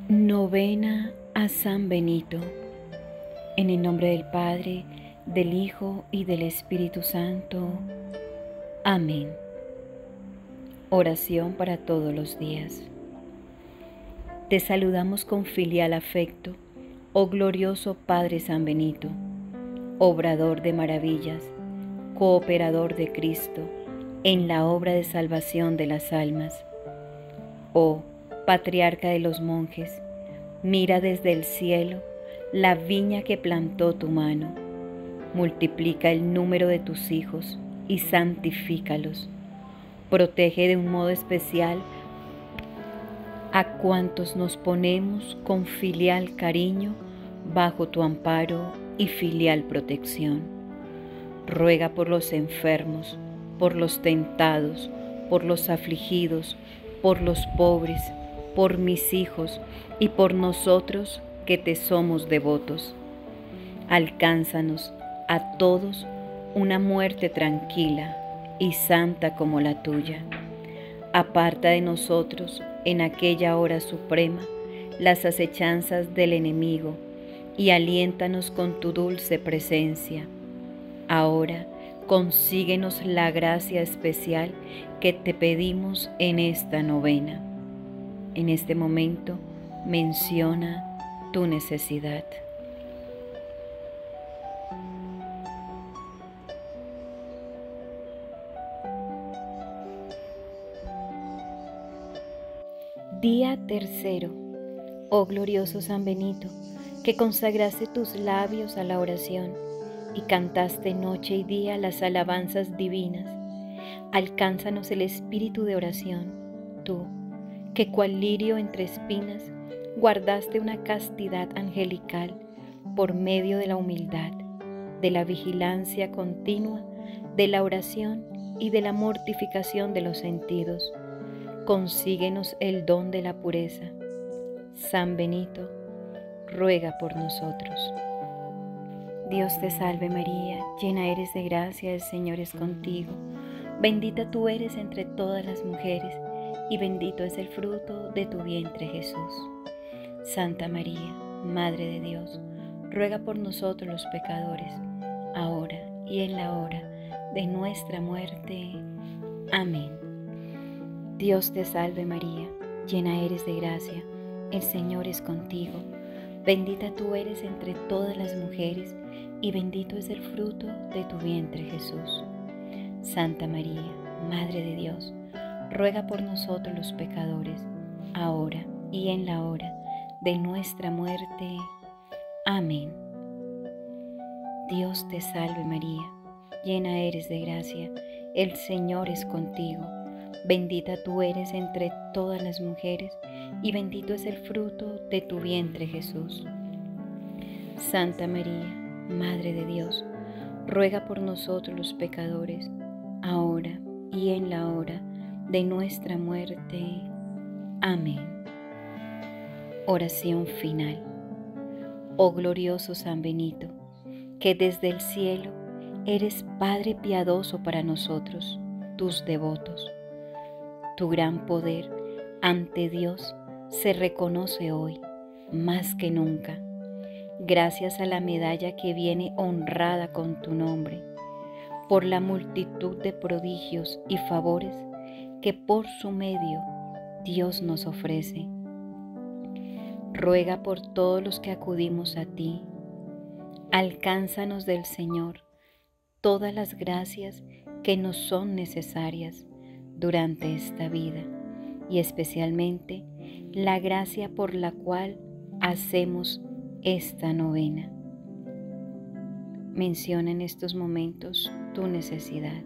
Novena a San Benito. En el nombre del Padre, del Hijo y del Espíritu Santo. Amén. Oración para todos los días. Te saludamos con filial afecto, oh glorioso Padre San Benito, obrador de maravillas, cooperador de Cristo en la obra de salvación de las almas. Oh Patriarca de los monjes, mira desde el cielo la viña que plantó tu mano. Multiplica el número de tus hijos y santifícalos. Protege de un modo especial a cuantos nos ponemos con filial cariño bajo tu amparo y filial protección. Ruega por los enfermos, por los tentados, por los afligidos, por los pobres, por mis hijos y por nosotros que te somos devotos. Alcánzanos a todos una muerte tranquila y santa como la tuya. Aparta de nosotros en aquella hora suprema las acechanzas del enemigo y aliéntanos con tu dulce presencia. Ahora consíguenos la gracia especial que te pedimos en esta novena. En este momento menciona tu necesidad. Día tercero. Oh glorioso San Benito, que consagraste tus labios a la oración y cantaste noche y día las alabanzas divinas. Alcánzanos el espíritu de oración, tú, que cual lirio entre espinas guardaste una castidad angelical por medio de la humildad, de la vigilancia continua, de la oración y de la mortificación de los sentidos. Consíguenos el don de la pureza. San Benito, ruega por nosotros. Dios te salve María, llena eres de gracia, el Señor es contigo. Bendita tú eres entre todas las mujeres, y bendito es el fruto de tu vientre Jesús. Santa María, Madre de Dios, ruega por nosotros los pecadores, ahora y en la hora de nuestra muerte. Amén. Dios te salve María, llena eres de gracia, el Señor es contigo. Bendita tú eres entre todas las mujeres, y bendito es el fruto de tu vientre Jesús. Santa María, Madre de Dios, ruega por nosotros los pecadores, ahora y en la hora de nuestra muerte. Amén. Dios te salve María, llena eres de gracia, el Señor es contigo. Bendita tú eres entre todas las mujeres, y bendito es el fruto de tu vientre Jesús. Santa María, Madre de Dios, ruega por nosotros los pecadores, ahora y en la hora de nuestra muerte. Amén. Oración final. Oh glorioso San Benito, que desde el cielo eres Padre piadoso para nosotros, tus devotos. Tu gran poder ante Dios se reconoce hoy, más que nunca, gracias a la medalla que viene honrada con tu nombre, por la multitud de prodigios y favores que por su medio Dios nos ofrece. Ruega por todos los que acudimos a ti. Alcánzanos del Señor todas las gracias que nos son necesarias durante esta vida, y especialmente la gracia por la cual hacemos esta novena. Menciona en estos momentos tu necesidad.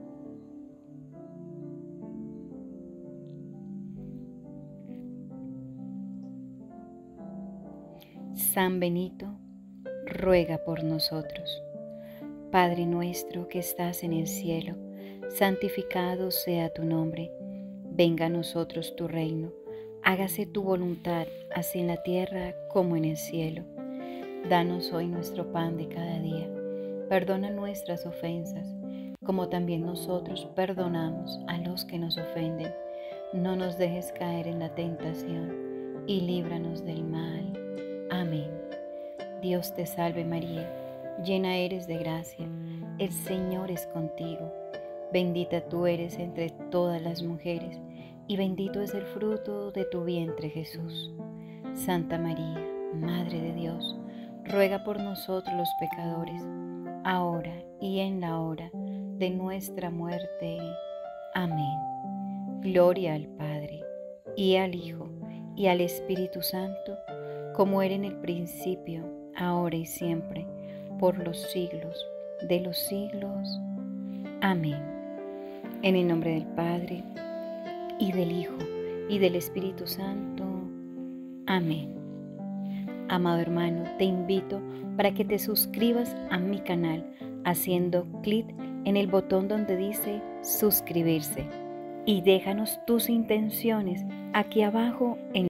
San Benito, ruega por nosotros. Padre nuestro que estás en el cielo, santificado sea tu nombre. Venga a nosotros tu reino. Hágase tu voluntad, así en la tierra como en el cielo. Danos hoy nuestro pan de cada día. Perdona nuestras ofensas, como también nosotros perdonamos a los que nos ofenden. No nos dejes caer en la tentación y líbranos del mal. Amén. Dios te salve María, llena eres de gracia, el Señor es contigo. Bendita tú eres entre todas las mujeres, y bendito es el fruto de tu vientre Jesús. Santa María, Madre de Dios, ruega por nosotros los pecadores, ahora y en la hora de nuestra muerte. Amén. Gloria al Padre, y al Hijo, y al Espíritu Santo, como era en el principio, ahora y siempre, por los siglos de los siglos. Amén. En el nombre del Padre, y del Hijo, y del Espíritu Santo. Amén. Amado hermano, te invito para que te suscribas a mi canal haciendo clic en el botón donde dice suscribirse y déjanos tus intenciones aquí abajo en